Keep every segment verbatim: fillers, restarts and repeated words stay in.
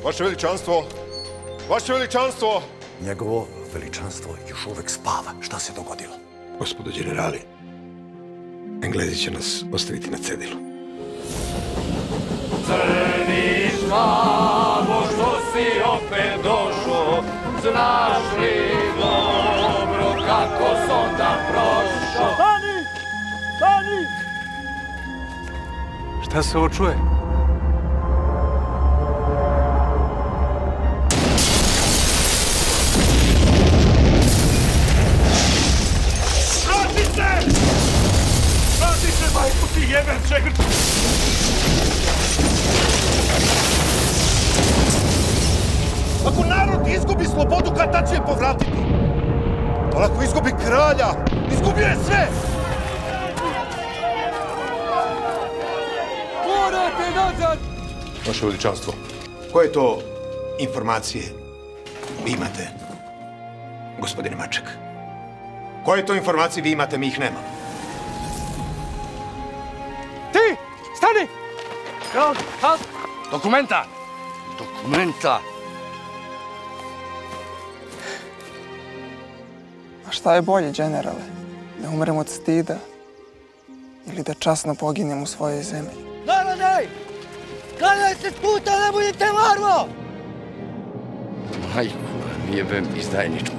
Vaše veličanstvo! Vaše veličanstvo! Njegovo veličanstvo još uvek spava. Šta se dogodilo? Gospodo generali, Englezi će nas ostaviti na cedilu. Crni švabo, što si opet došao, znaš li dobro kako sam da prošao? Stani! Stani! Šta se ovo čuje? Vrati se! Vrati se, majku ti jeben čegrč! Ako narod izgubi slobodu, kad tad će je povratiti? Ali ako izgubi kralja, izgubio je sve! Morate nazad! Vaše veličanstvo! Koje to informacije vi imate, gospodine Maček? Koje to informacije vi imate, mi ih nemamo? Ti! Stani! Halt! Halt! Dokumenta! Dokumenta! A šta je bolje, generale? Da umrem od stida ili da časno poginem u svojoj zemlji? Narode! Kada se puta ne budete varmo! Majku, jebem izdajničku.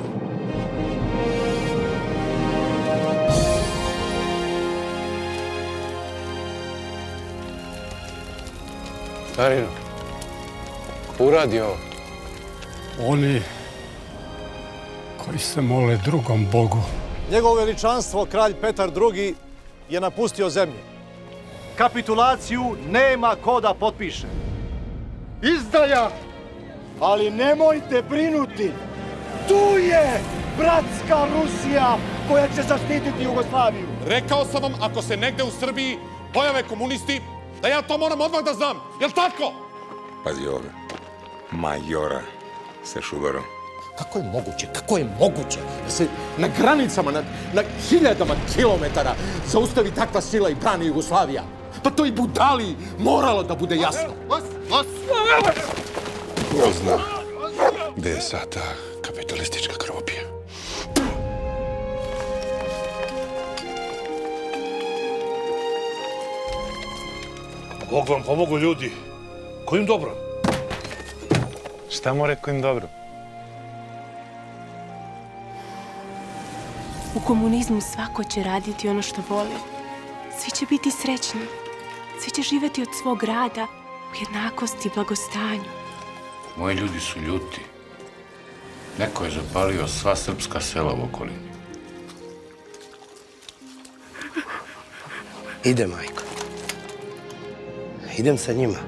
Starino, ko uradi ovo? Oni koji se mole drugom Bogu. Njegovo veličanstvo, kralj Petar drugi, je napustio zemlju. Kapitulaciju nema ko da potpiše. Izdaja! Ali nemojte brinuti! Tu je bratska Rusija koja će zaštititi Jugoslaviju! Rekao sam vam, ako se negde u Srbiji pojave komunisti, da ja to moram odmah da znam. Jel' tako? Pazi ovdje. Majora sa Šubarom. Kako je moguće, kako je moguće da se na granicama, na, na hiljadama kilometara zaustavi takva sila i brani Jugoslavija? Pa to i budali moralo da bude jasno. Ko zna gde je sad ta kapitalistička krvopija? Bog vam pomogu, ljudi. Kojim dobro? Šta mu rekao im dobro? U komunizmu svako će raditi ono što voli. Svi će biti srećni. Svi će živjeti od svog rada u jednakosti i blagostanju. Moji ljudi su ljuti. Neko je zapalio sva srpska sela u okolini. Ide, majko. Idem sa njima.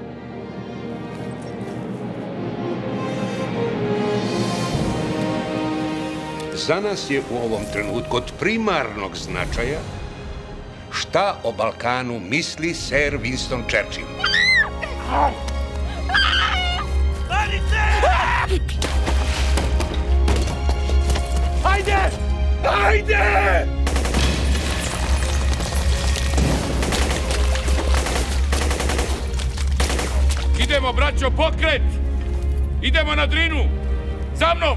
Za nas je u ovom trenutku od primarnog značaja šta o Balkanu misli ser Winston Churchill. Ajde! Ajde! Idemo, braćo, pokret! Idemo na Drinu! Za mnom!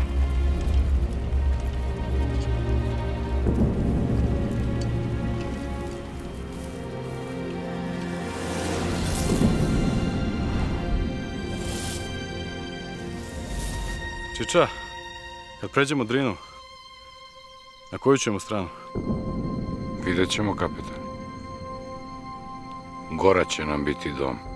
Čiča, kad pređemo Drinu, na koju ćemo stranu? Vidjet ćemo, kapetan. Gora će nam biti dom.